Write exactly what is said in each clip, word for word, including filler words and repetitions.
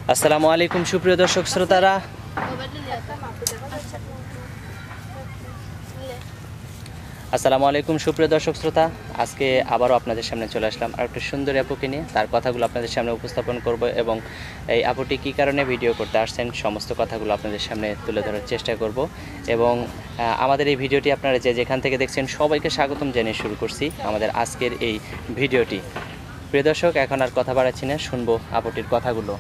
আসসালামু আলাইকুম সুপ্রিয় দর্শক শ্রোতারা, আসসালামু আলাইকুম সুপ্রিয় দর্শক শ্রোতা আজকে আবারও আপনাদের সামনে চলে আসলাম আর একটা সুন্দরী আপুকে নিয়ে। তার কথাগুলো আপনাদের সামনে উপস্থাপন করব এবং এই আপুটি কী কারণে ভিডিও করতে আসছেন সমস্ত কথাগুলো আপনাদের সামনে তুলে ধরার চেষ্টা করব। এবং আমাদের এই ভিডিওটি আপনারা যে যেখান থেকে দেখছেন সবাইকে স্বাগতম জানিয়ে শুরু করছি আমাদের আজকের এই ভিডিওটি। প্রিয় দর্শক, এখন আর কথা বাড়াচ্ছি না, শুনবো আপুটির কথাগুলো।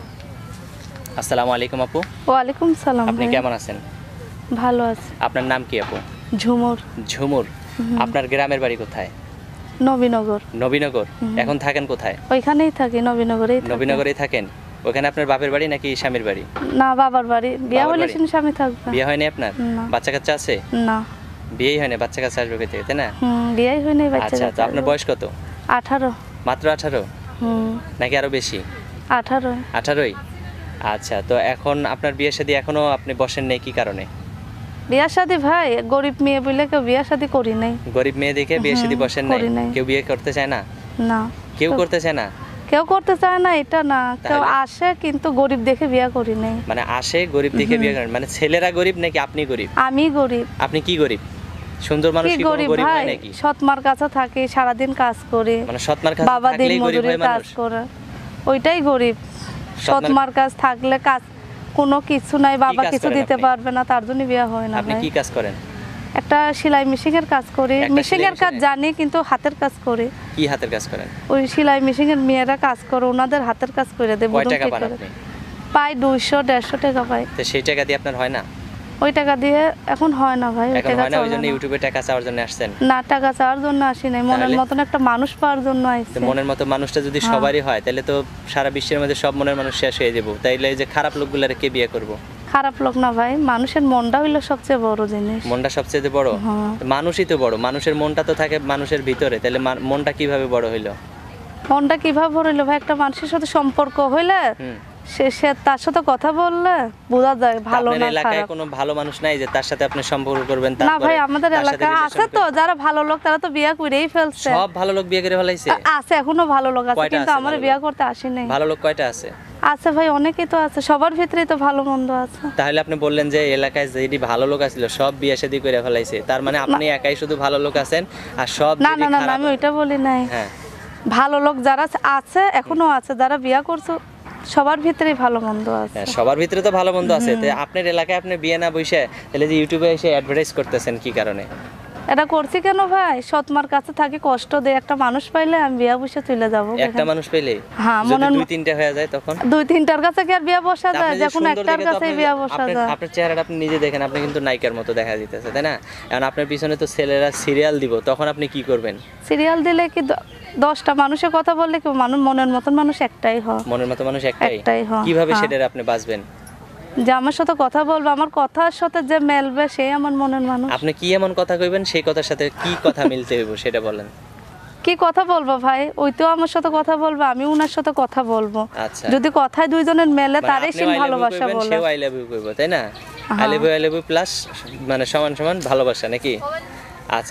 আসসালামু আলাইকুম আপু। ওয়ালাইকুম সালাম। আপনি কেমন আছেন? ভালো আছি। আপনার নাম কি আপু? ঝুমুর। ঝুমুর। আপনার গ্রামের বাড়ি কোথায়? নবীনগর। নবীনগর। এখন থাকেন কোথায়? ওইখানেই থাকি, নবীনগরেই থাকি। নবীনগরেই থাকেন। ওখানে আপনার বাপের বাড়ি নাকি স্বামীর বাড়ি? না, বাবার বাড়ি। বিয়ে বাবার হলে বাড়ি? স্বামী থাকবে। বিয়ে হয়নি আপনার? না। বাচ্চা কাচ্চা আছে? না। বিয়েই হয়নি, বাচ্চা কাচ্চা আসবে কোথা থেকে, তাই না? হুম, বিয়েই হয়নি, বাচ্চা আচ্ছা, তো কাচ্চা আপনার আসবে। বয়স কত? আঠারো। মাত্র আঠারো হুম, নাকি আরো বেশি? আঠারো। আঠারোই। আচ্ছা, তো এখন আপনার বিয়ে শাদী এখনো আপনি বসেন নেই কি কারণে? বিয়া শাদী ভাই, গরিব মেয়ে বলে কেউ বিয়া শাদী করি নাই। গরিব মেয়ে দেখে বিয়ে শাদী হুম, বসেন নাই? করি নাই। কেউ বিয়ে করতে চায় না? না, কেউ করতে চায় না? কেউ করতে চায় না, এটা না। কেউ তাহলে? আসে কিন্তু গরিব দেখে বিয়া করি নাই। মানে আসে গরিব দেখে বিয়ে করেন, মানে ছেলেরা গরিব নাকি আপনি গরিব? আমি গরিব। আপনি কি গরিব? সুন্দর মানুষ কি কি কোনো গরিব গরিব ভাই, হয় নাকি? সৎমার কাছে থাকি, সারাদিন কাজ করে, মানে সৎমার কাছে বাবা দিন থাকলেই গরিব মজুরি হয় কাজ মানুষ? করে, ওইটাই গরিব। সৎমার- সৎমার কাজ থাকলে কাজ কোনো কিছু নাই, বাবা কাজ কিছু করেন দিতে আপনি? পারবে না, তার জন্য বিয়ে হয় না আপনি ভাই। কি কাজ করেন? একটা সেলাই মেশিন এর কাজ করি। একটা মেশিন এর সেলাই কাজ মেশিনের? জানি কিন্তু হাতের কাজ করি। কি হাতের কাজ করেন? ওই সেলাই মেশিন এর মেয়েরা কাজ করে, ওনাদের হাতের কাজ করে দেয়। কয় বুদন টাকা ঠিক পান করে আপনি? পাই দুইশো দেড়শো টাকা পাই। তো সেই টাকা দিয়ে আপনার হয় না? ওই টাকা দিয়ে এখন হয় না ভাই, ওই এখন টাকা হয় না, ওই চলে জন্য না। ইউটিউবে টাকা চাওয়ার জন্য আসছেন? না, টাকা চাওয়ার জন্য আসি নাই, মনের তাহলে? মতন একটা মানুষ পাওয়ার জন্য তো আইছি। মনের মতো মানুষটা যদি হ্যাঁ। সবারই হয় তাহলে তো সারা বিশ্বের মধ্যে সব মনের মানুষ শেষ হয়ে যাবো, তাইলে এই যে খারাপ লোকগুলার কে বিয়ে করব? খারাপ লোক না ভাই, মানুষের মনটা হইলো সবচেয়ে বড় জিনিস। মনটা সবচেয়ে বড়? হ্যাঁ। তো মানুষই তো বড়, মানুষের মনটা তো থাকে মানুষের ভিতরে, তাহলে মা- মনটা কিভাবে বড় হইলো? মনটা কিভাবে হইলো ভাই, একটা মানুষের সাথে সম্পর্ক হইলে হুম। সে সে তার সাথে কথা বললে বোঝা যায় তা ভালো আপনার না এলাকায় খারাপ। কোনো ভালো মানুষ নাই যে তার সাথে আপনি সম্পর্ক করবেন? না তারপরে ভাই, আমাদের তার সাথে এলাকায় relation আছে তো করবেন? যারা ভালো লোক, তারা তো বিয়া করেই ফেলছে। সব ভালো লোক বিয়ে করে ফেলাইছে? আ- আছে, এখনো ভালো লোক আছে, কয়টা কিন্তু আছে আমার ভালো বিয়া লোক? করতে আসি নাই। ভালো লোক কয়টা আছে? আছে ভাই, অনেকেই তো আছে, সবার ভিতরেই তো ভালো মন্দ আছে। তাহলে আপনি বললেন যে এলাকায় যেটি ভালো লোক আছিল সব বিয়ে শাদী করে ফেলাইছে, তার মানে আপনি একাই শুধু ভালো লোক আছেন আর সব না যেটি না না না, খারাপ- আমি ওইটা বলি নাই। হ্যাঁ, ভালো লোক যারা আছে এখনো আছে, যারা বিয়া করছো সবার ভিতরেই ভালো মন্দ আছে। হ্যাঁ, সবার ভিতরে তো ভালো মন্দ আছে। তো আপনার এলাকায় আপনি বিয়ে না বসে তাহলে যে ইউটিউবে এসে অ্যাডভার্টাইজ করতেছেন কি কারণে? এটা করছি কেন ভাই, সৎমার কাছে থাকি, কষ্ট দেয়, একটা মানুষ পাইলে আমি বিয়া বসে চলে যাবো। একটা মানুষ পেলে হ্যাঁ, যদি মনের দুই তিনটা হয়ে যায় তখন? দুই তিনটার কাছে কি আর বিয়া বসা তা যায়? আপনি যে যখন সুন্দর একটার দেখে তো কাছে আপনি- বিয়া বসা আপনার- যায়। আপনার চেহারাটা আপনি নিজে দেখেন, আপনি কিন্তু নায়িকার মতো দেখা দিতেছে, তাই না? এখন আপনার পিছনে তো ছেলেরা সিরিয়াল দিব, তখন আপনি কি করবেন? সিরিয়াল দিলে কি দ- দশটা মানুষের কথা বললে কি মানুষ মনের মতন মানুষ একটাই হয়। মনের মতো মানুষ একটাই? একটাই, হ্যাঁ, কিভাবে হ্যাঁ। সেটার আপনি বাঁচবেন? যে আমার সাথে কথা বলবে, আমার কথার সাথে যে মেলবে সেই আমার মনের মানুষ। আপনি কি এমন কথা কইবেন সেই কথার সাথে কি কথা মিলতে হইব সেটা বলেন। কি কথা বলবো ভাই, ওই তো আমার সাথে কথা বলবো, আমি উনার সাথে কথা বলবো। আচ্ছা, যদি কথায় দুইজনের মেলে, মানে তারই আপনিও সিম I love you ভালোবাসা কইবেন, বলে। সেও আই লাভ ইউ কইব, তাই না? হ্যাঁ। I love you I love you plus মানে সমান সমান ভালোবাসা নাকি? আচ্ছা,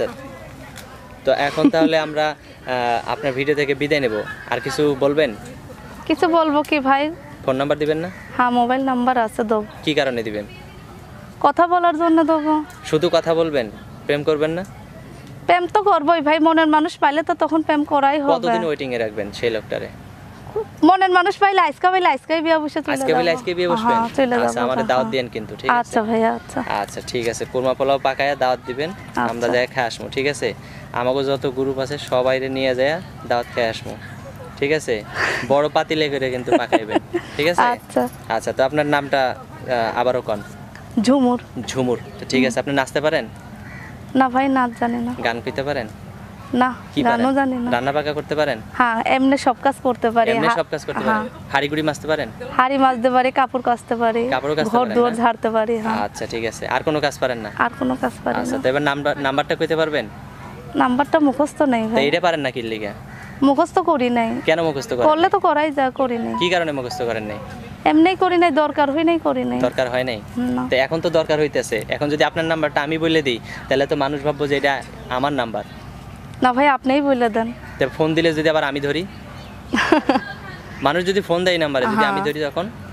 তো এখন তাহলে আমরা আহ, আপনার ভিডিও থেকে বিদায় নেব, আর কিছু বলবেন? কিছু বলবো কি ভাই, ফোন নাম্বার দিবেন না? হ্যাঁ মোবাইল নাম্বার আছে, দেবো। কি কারণে দিবেন? কথা বলার জন্য দেবো। শুধু কথা বলবেন, প্রেম করবেন না? প্রেম তো করবোই ভাই, মনের মানুষ পাইলে তো তখন প্রেম করাই হবে। কতদিন ওয়েটিং এ রাখবেন সেই লোকটারে? মনের মানুষ পাইলে আজকে পাইলে আজকেই বিয়া বসে চলে আজকে বলে আজকে বিয়ে বসবেন? হ্যাঁ, চলে আচ্ছা, যাবো। আমাদের হ্যাঁ, দাওয়াত হ্যাঁ। দিয়েন কিন্তু, ঠিক আছে? আচ্ছা ভাইয়া, আচ্ছা। আচ্ছা ঠিক আছে, কুরমা পোলাও পাকায়া দাওয়াত দিবেন, আমরা আচ্ছা। যাই খাই আসবো, ঠিক আছে? আমাকে যত গ্রুপ আছে সবাইরে নিয়ে যায় দাওয়াত খাই আসবো, ঠিক আছে? বড় পাতিলে করে কিন্তু পাকাইবেন, ঠিক আছে? আচ্ছা। আচ্ছা, তো আপনার নামটা আহ, আবারও কন। ঝুমুর। ঝুমুর। তো ঠিক আছে, আপনি নাচতে পারেন? না ভাই, নাচ জানি না। গান কইতে পারেন? না, কি পারেন? গানও জানি না। রান্না পাকা করতে পারেন? হ্যাঁ, এমনি সব কাজ করতে পারি। এমনি হা- সব কাজ করতে হ্যাঁ। পারেন? হাড়ি গুড়ি মাছতে পারেন? হাড়ি মাজতে পারি, কাপড় কাচতে পারি, কাপড়ও কাচতে ঘর পারেন দুয়ার না? ঝাড়তে পারি। হ্যাঁ। আচ্ছা ঠিক আছে, আর কোনো কাজ পারেন না? আর কোনো কাজ পারি আচ্ছা, না। তো এবার নাম্বার নাম্বারটা কইতে পারবেন? নাম্বারটা মুখস্থ নেই তো ভাই, এইটা পারেন না কি লিগা? মুখস্থ করি নাই। কেন মুখস্থ করেন? করলে তো করাই যায়, করি নাই। কি কারণে মুখস্থ করেন নাই? এমনি করি নাই, দরকার হই নাই, করি নাই। দরকার হয় নাই? না। তো এখন তো দরকার হইতেছে, এখন যদি আপনার নাম্বারটা আমি বলে দিই তাহলে তো মানুষ ভাববো যে এটা আমার নাম্বার। না ভাই, আপনিই বলে দেন। তো ফোন দিলে যদি আবার আমি ধরি, মানুষ যদি ফোন দেয় নাম্বারে, যদি আমি ধরি তখন?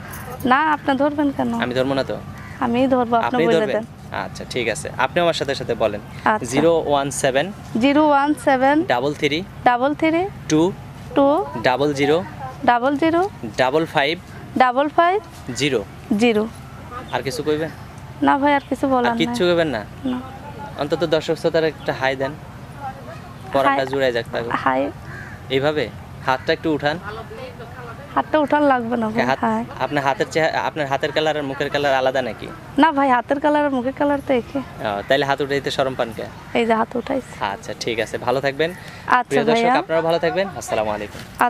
না আপনি ধরবেন কেন? আমি ধরবো না তো? আমি ধরবো, আপনি আপনি বলে ধরবেন? দেন। আচ্ছা ঠিক আছে, আপনি আমার সাথে সাথে বলেন। আচ্ছা। Zero one seven zero one seven double three double three two two double zero double zero double five double five zero. Zero. আর কিছু কইবেন? না ভাই আর কিছু আর বলার নাই। কিচ্ছু কইবেন না? না। অন্তত দর্শক শ্রোতার একটা হাই দেন, পরাটা হাই। জুড়াই যাক তাকে। হাই। এইভাবে হাতটা একটু উঠান। হাতটা উঠান লাগবে না ভাই। হাত, হাই। আপনার হাতের চেহারা, আপনার হাতের কালার আর মুখের কালার আলাদা নাকি? না ভাই হাতের কালার আর মুখের কালার তো একই। ও, তাইলে হাত উঠাইতে শরম পান কে? এই যে হাত উঠাইছে। আচ্ছা ঠিক আছে, ভালো থাকবেন। আচ্ছা প্রিয় দর্শক, ভাইয়া। আপনারা ভালো থাকবেন। আসসালামু আলাইকুম।